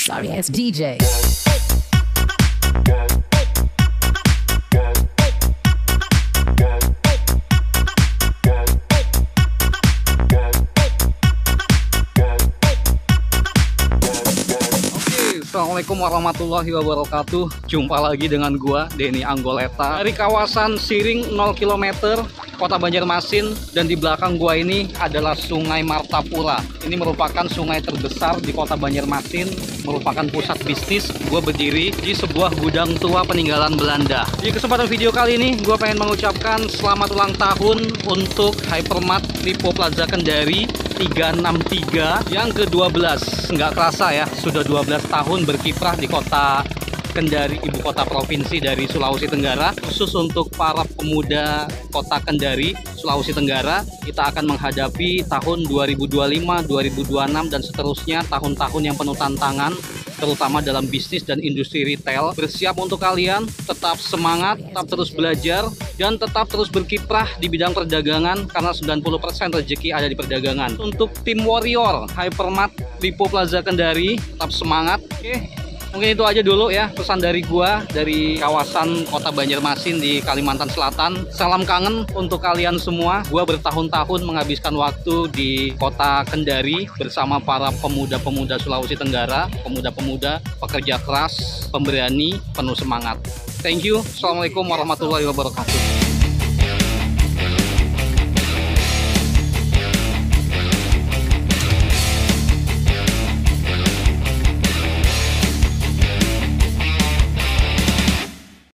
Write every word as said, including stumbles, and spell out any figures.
Sorry ass D J. Assalamualaikum warahmatullahi wabarakatuh. Jumpa lagi dengan gua Denny Anggoleta dari kawasan Siring nol kilometer Kota Banjarmasin, dan di belakang gua ini adalah Sungai Martapura. Ini merupakan sungai terbesar di Kota Banjarmasin, merupakan pusat bisnis. Gua berdiri di sebuah gudang tua peninggalan Belanda. Di kesempatan video kali ini gua pengen mengucapkan selamat ulang tahun untuk Hypermart Lipo Plaza Kendari tiga enam tiga yang ke dua belas. Nggak kerasa ya, sudah dua belas tahun berkiprah di kota Kendari, ibu kota provinsi dari Sulawesi Tenggara. Khusus untuk para pemuda kota Kendari, Sulawesi Tenggara, kita akan menghadapi tahun dua ribu dua puluh lima, dua ribu dua puluh enam, dan seterusnya, tahun-tahun yang penuh tantangan, terutama dalam bisnis dan industri retail. Bersiap untuk kalian, tetap semangat, tetap terus belajar, dan tetap terus berkiprah di bidang perdagangan, karena sembilan puluh persen rezeki ada di perdagangan. Untuk tim warrior Hypermart Lipo Plaza Kendari, tetap semangat. Oke, mungkin itu aja dulu ya pesan dari gua dari kawasan Kota Banjarmasin di Kalimantan Selatan. Salam kangen untuk kalian semua. Gua bertahun-tahun menghabiskan waktu di Kota Kendari bersama para pemuda-pemuda Sulawesi Tenggara, pemuda-pemuda pekerja keras, pemberani, penuh semangat. Thank you. Assalamualaikum warahmatullahi wabarakatuh.